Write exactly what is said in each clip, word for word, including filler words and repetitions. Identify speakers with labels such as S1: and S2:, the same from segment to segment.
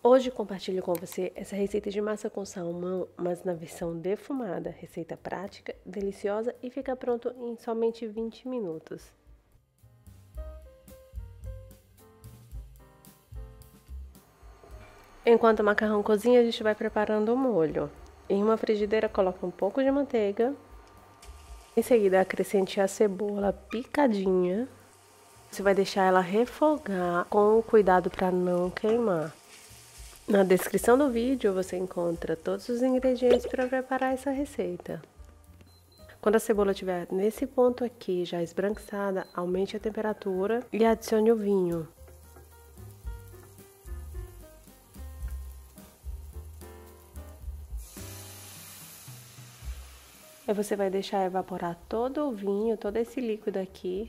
S1: Hoje compartilho com você essa receita de massa com salmão, mas na versão defumada. Receita prática, deliciosa e fica pronto em somente vinte minutos. Enquanto o macarrão cozinha, a gente vai preparando o molho. Em uma frigideira, coloca um pouco de manteiga. Em seguida, acrescente a cebola picadinha. Você vai deixar ela refogar com cuidado para não queimar. Na descrição do vídeo você encontra todos os ingredientes para preparar essa receita. Quando a cebola estiver nesse ponto aqui, já esbranquiçada, aumente a temperatura e adicione o vinho. Aí você vai deixar evaporar todo o vinho, todo esse líquido aqui.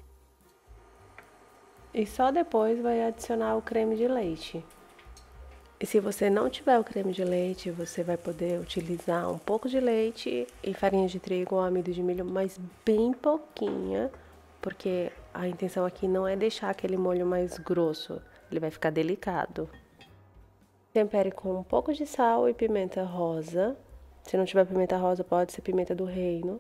S1: E só depois vai adicionar o creme de leite. E se você não tiver o creme de leite, você vai poder utilizar um pouco de leite e farinha de trigo ou amido de milho, mas bem pouquinha, porque a intenção aqui não é deixar aquele molho mais grosso, ele vai ficar delicado. Tempere com um pouco de sal e pimenta rosa. Se não tiver pimenta rosa, pode ser pimenta do reino.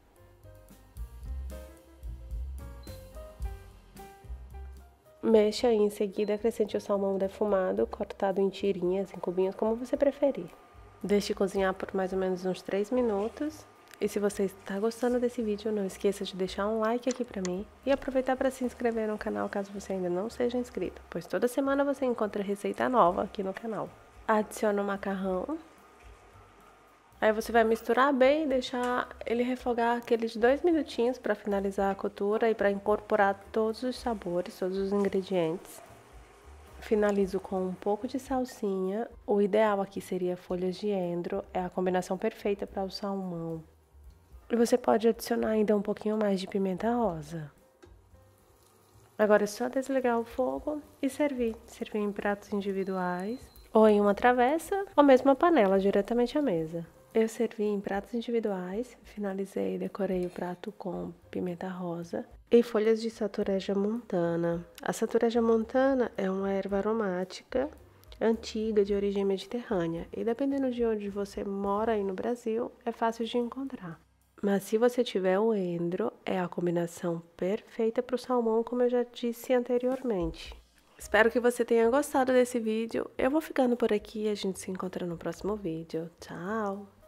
S1: Mexa e em seguida acrescente o salmão defumado, cortado em tirinhas, em cubinhos, como você preferir. Deixe cozinhar por mais ou menos uns três minutos. E se você está gostando desse vídeo, não esqueça de deixar um like aqui pra mim e aproveitar para se inscrever no canal caso você ainda não seja inscrito, pois toda semana você encontra receita nova aqui no canal. Adicione o macarrão. Aí você vai misturar bem e deixar ele refogar aqueles dois minutinhos para finalizar a cottura e para incorporar todos os sabores, todos os ingredientes. Finalizo com um pouco de salsinha. O ideal aqui seria folhas de endro, é a combinação perfeita para o salmão. E você pode adicionar ainda um pouquinho mais de pimenta rosa. Agora é só desligar o fogo e servir. Servir em pratos individuais, ou em uma travessa, ou mesmo uma panela diretamente à mesa. Eu servi em pratos individuais, finalizei e decorei o prato com pimenta rosa e folhas de satureja montana. A satureja montana é uma erva aromática antiga de origem mediterrânea e dependendo de onde você mora aí no Brasil, é fácil de encontrar. Mas se você tiver o endro, é a combinação perfeita para o salmão, como eu já disse anteriormente. Espero que você tenha gostado desse vídeo. Eu vou ficando por aqui e a gente se encontra no próximo vídeo. Tchau!